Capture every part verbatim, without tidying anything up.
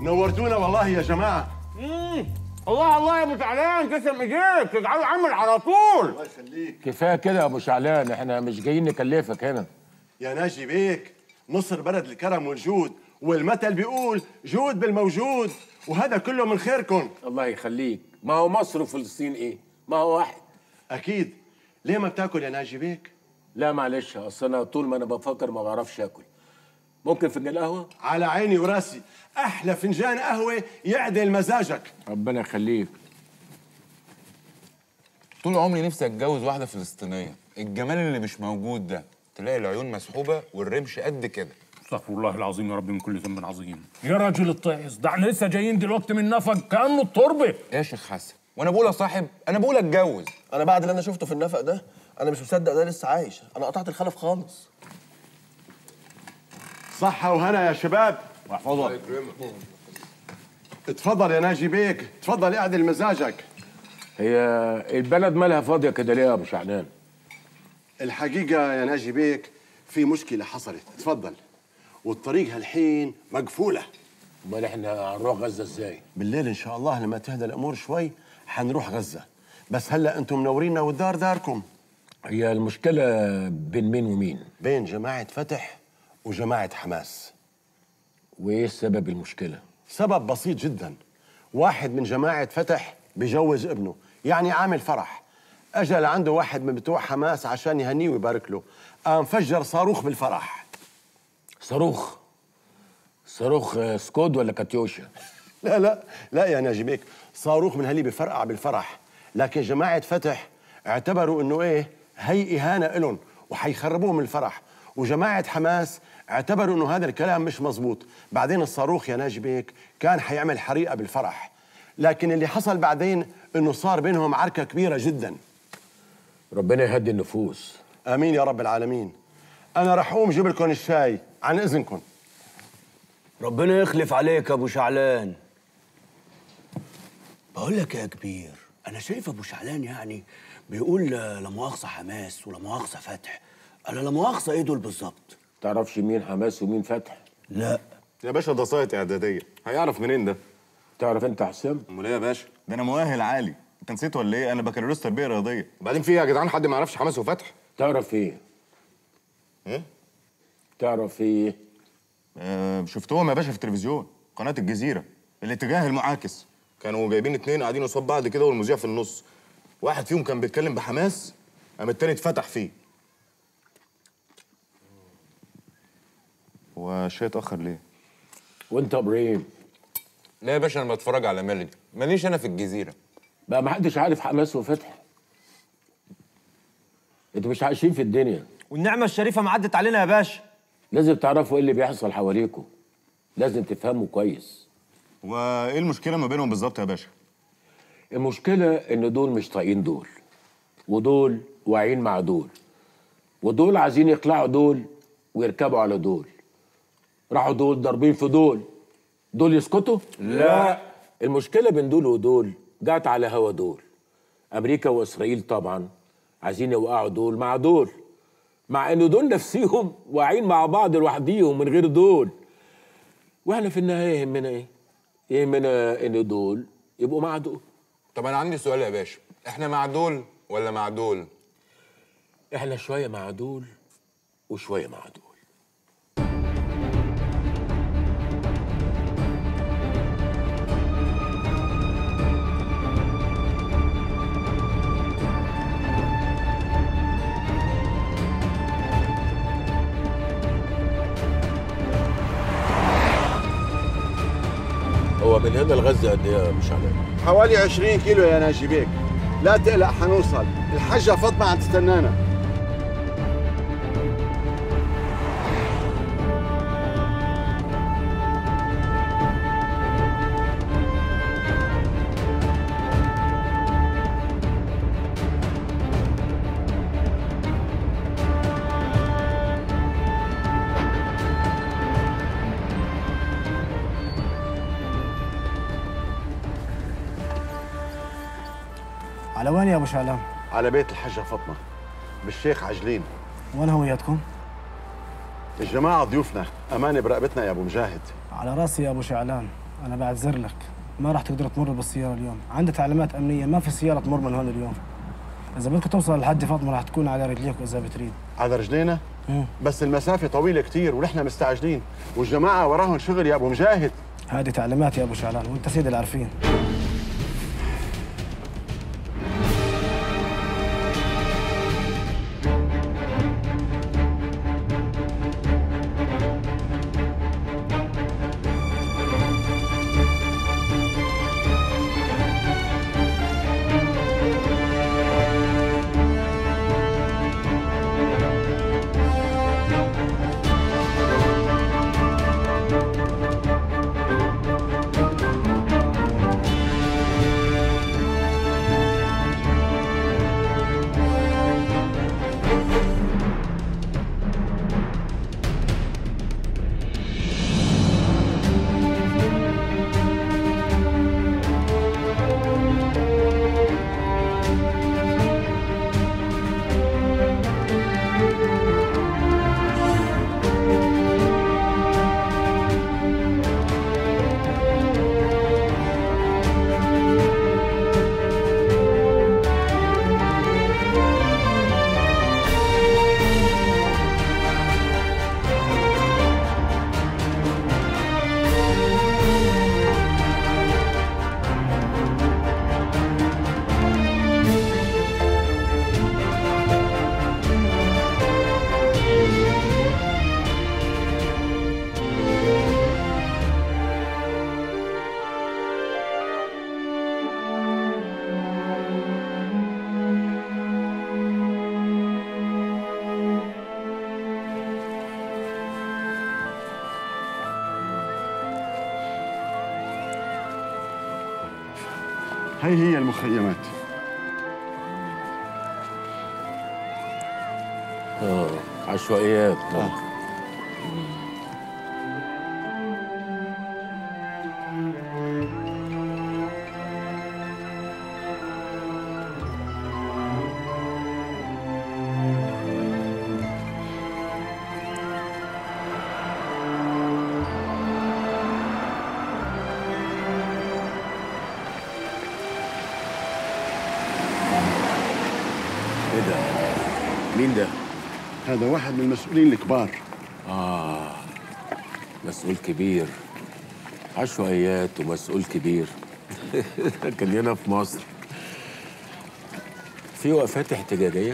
نورتونا والله يا جماعه. امم الله الله يا ابو شعلان، تسلم ايديك، تجعله عمل على طول. الله يخليك. كفايه كده يا ابو شعلان، احنا مش جايين نكلفك هنا. يا ناجي بيك، مصر بلد الكرم والجود، والمثل بيقول جود بالموجود، وهذا كله من خيركم. الله يخليك، ما هو مصر وفلسطين ايه؟ ما هو واحد. اكيد. ليه ما بتاكل يا ناجي بيك؟ لا معلش، اصل انا طول ما انا بفكر ما بعرفش اكل. ممكن فنجان قهوه؟ على عيني وراسي، احلى فنجان قهوه يعدل مزاجك. ربنا يخليك. طول عمري نفسي اتجوز واحده فلسطينيه. الجمال اللي مش موجود ده، تلاقي العيون مسحوبه والرمش قد كده. استغفر الله العظيم يا رب من كل ذنب عظيم. يا راجل الطيس، ده احنا لسه جايين دلوقتي من نفق كانه التربه. يا شيخ حسن، وانا بقول اصاحب، انا بقول اتجوز. انا بعد اللي انا شفته في النفق ده انا مش مصدق ده لسه عايش. انا قطعت الخلف خالص. صحة وهنا يا شباب. واحفظك. اتفضل يا ناجي بيك، اتفضل اعدل مزاجك. هي البلد مالها فاضيه كده ليه يا ابو شعلان؟ الحقيقة يا ناجي بيك في مشكلة حصلت، اتفضل. والطريق هالحين مقفولة. امال احنا هنروح غزه ازاي؟ بالليل ان شاء الله لما تهدى الامور شوي حنروح غزة، بس هلا انتم منورينا والدار داركم. هي المشكله بين مين ومين؟ بين جماعة فتح وجماعة حماس. وايه سبب المشكله؟ سبب بسيط جدا. واحد من جماعة فتح بجوز ابنه، يعني عامل فرح. اجى لعنده واحد من بتوع حماس عشان يهنيه ويبارك له، قام فجر صاروخ بالفرح. صاروخ؟ صاروخ سكود ولا كاتيوشا؟ لا لا لا يا ناجي بيك، صاروخ من هاللي بفرقع بالفرح. لكن جماعة فتح اعتبروا انه ايه، هي اهانة الهم وحيخربوهم من الفرح، وجماعة حماس اعتبروا انه هذا الكلام مش مزبوط. بعدين الصاروخ يا ناجي بيك كان حيعمل حريقة بالفرح، لكن اللي حصل بعدين انه صار بينهم عركة كبيرة جدا. ربنا يهدي النفوس. امين يا رب العالمين. انا رح اقوم جيب لكم الشاي عن اذنكم. ربنا يخلف عليك يا ابو شعلان. بقول لك يا كبير، انا شايف ابو شعلان يعني بيقول لا مؤاخذه حماس ولا مؤاخذه فتح. انا لا مؤاخذه ايه دول بالظبط؟ تعرفش مين حماس ومين فتح؟ لا يا باشا ده سايت اعداديه، هيعرف منين ده؟ تعرف انت حسام؟ امال ايه يا باشا؟ ده انا مؤهل عالي، انت نسيت ولا ايه؟ انا بكالوريوس تربيه رياضيه. وبعدين في ايه يا جدعان، حد ما يعرفش حماس وفتح؟ تعرف ايه؟ ايه؟ تعرف ايه؟ آه شفتهم يا باشا في التلفزيون، قناه الجزيره، الاتجاه المعاكس. كانوا جايبين اتنين قاعدين قصاد بعض كده والمذيع في النص. واحد فيهم كان بيتكلم بحماس، قام التاني اتفتح فيه. هو الشاي اتاخر ليه؟ وانت يا ابراهيم؟ لا يا باشا انا بتفرج على ميلودي، ماليش انا في الجزيره. بقى ما حدش عارف حماس وفتح. انتوا مش عايشين في الدنيا، والنعمه الشريفه معدت علينا يا باشا. لازم تعرفوا ايه اللي بيحصل حواليكوا، لازم تفهموا كويس. وايه المشكله ما بينهم بالظبط يا باشا؟ المشكله ان دول مش طايقين دول، ودول واعيين مع دول، ودول عايزين يقلعوا دول ويركبوا على دول. راحوا دول ضاربين في دول، دول يسكتوا؟ لا. المشكله بين دول ودول جات على هوا دول. امريكا واسرائيل طبعا عايزين يوقعوا دول مع دول، مع ان دول نفسيهم واعيين مع بعض لوحديهم من غير دول. واحنا في النهايه يهمنا ايه؟ يهمنا ان دول يبقوا مع دول. طب انا عندي سؤال يا باشا، احنا مع دول ولا مع دول؟ احنا شويه مع دول وشويه مع دول. هو من هنا لغزه قد ايه يا ابو شعلان؟ حوالي عشرين كيلو يا ناجي بيك. لا تقلق حنوصل، الحجة فاطمة عم تستنانا. على وين يا ابو شعلان؟ على بيت الحجة فاطمة بالشيخ عجلين. وين هويتكم؟ الجماعة ضيوفنا، أمانة برقبتنا يا أبو مجاهد. على راسي يا ابو شعلان، انا بعتذر لك، ما راح تقدر تمر بالسياره اليوم، عندي تعليمات امنيه، ما في سياره تمر من هون اليوم. اذا بدك توصل لحد فاطمه راح تكون على رجليك اذا بتريد. على رجلينا؟ مم. بس المسافه طويله كتير ونحن مستعجلين، والجماعه وراهم شغل يا ابو مجاهد. هذه تعليمات يا ابو شعلان وانت سيد العارفين. هي هي المخيمات. اه عشوائيات. آه. ايه ده؟ مين ده؟ هذا واحد من المسؤولين الكبار. آه مسؤول كبير، عشوائيات ومسؤول كبير. كان هنا في مصر في وقفات احتجاجية؟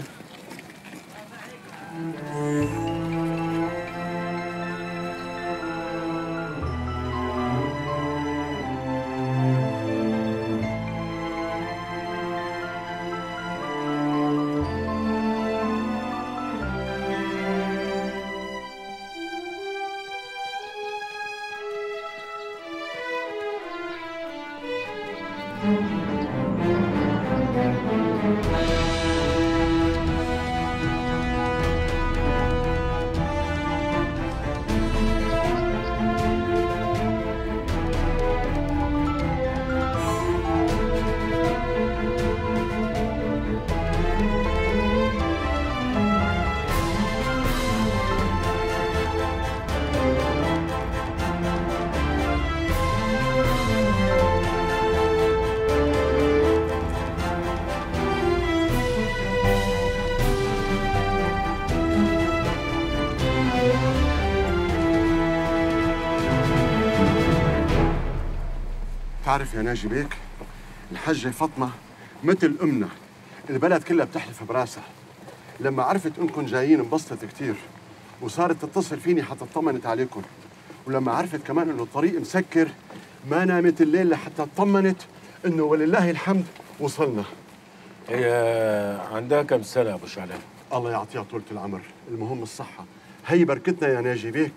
تعرف يا ناجي بيك، الحجة فاطمة مثل أمنا، البلد كلها بتحلف براسها. لما عرفت انكم جايين انبسطت كثير وصارت تتصل فيني حتى اطمنت عليكم، ولما عرفت كمان انه الطريق مسكر ما نامت الليل لحتى اطمنت انه ولله الحمد وصلنا. هي عندها كم سنة يا ابو شعلان؟ الله يعطيها طولة العمر، المهم الصحة. هي بركتنا يا ناجي بيك.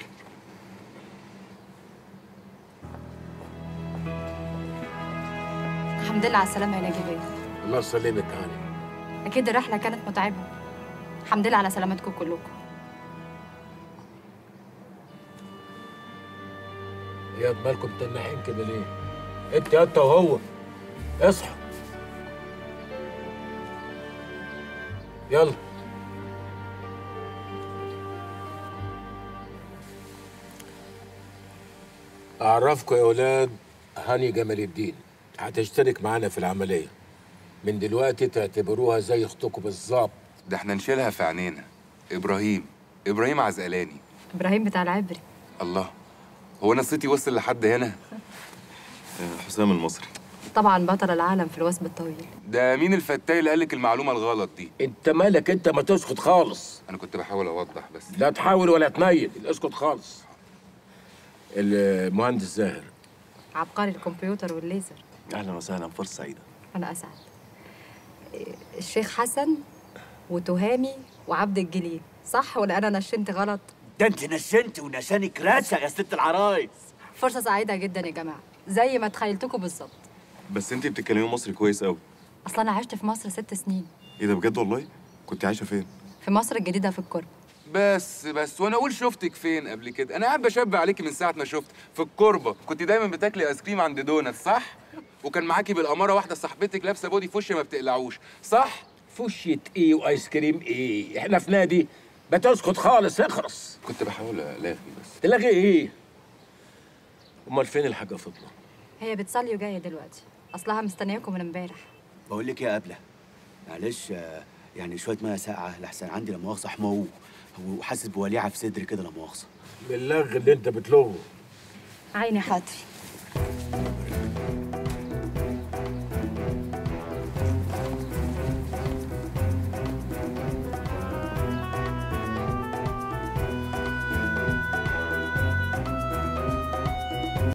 الحمد لله على السلامة يا ناجي بيه. الله يسلمك هاني. أكيد الرحلة كانت متعبة. الحمد لله على سلامتكم كلكم. يا مالكم تنحين كده ليه؟ انت انت وهو اصحوا. يلا. أعرفكم يا أولاد هاني جمال الدين هتشترك معانا في العمليه. من دلوقتي تعتبروها زي اختكم بالظبط. ده احنا نشيلها في عينينا. ابراهيم ابراهيم عزقلاني. ابراهيم بتاع العبري. الله، هو انا صيتي وصل لحد هنا؟ حسام المصري. طبعا بطل العالم في الوثب الطويل. ده مين الفتاي اللي قالك المعلومه الغلط دي؟ انت مالك؟ انت ما تسكت خالص. انا كنت بحاول اوضح بس. لا تحاول ولا تنيل، اسكت خالص. المهندس زاهر عبقري الكمبيوتر والليزر. اهلا وسهلا، فرصه سعيده. انا اسعد. الشيخ حسن وتهامي وعبد الجليل، صح ولا انا نشنت غلط؟ ده انت نشنت ونشانك راسه يا ست العرايس. فرصه سعيده جدا يا جماعه، زي ما تخيلتكم بالظبط. بس انت بتتكلمي مصري كويس قوي. اصلا انا عشت في مصر ست سنين. ايه ده بجد والله؟ كنت عايشه فين؟ في مصر الجديده في القرب. بس بس وانا اقول شفتك فين قبل كده؟ انا قاعد بشبه عليكي من ساعه ما شفت في الكوربه. كنت دايما بتاكلي ايس كريم عند دونات، صح؟ وكان معاكي بالاماره واحده صاحبتك لابسه بودي فوشيا ما بتقلعوش، صح؟ فوشية ايه وايس كريم ايه؟ احنا في نادي. ما تسكت خالص، اخرس. كنت بحاول الاغي بس. تلاغي ايه؟ امال فين الحاجه فاطمه؟ هي بتصلي وجايه دلوقتي، اصلها مستنياكم من امبارح. بقول لك يا قبله، معلش آه، يعني شويه ميه ساقعه لحسن عندي لا مؤاخذه حمو وحاسس بوليعه في صدري كده لا مؤاخذه. باللغ اللي انت بتلغه. عيني حاضر.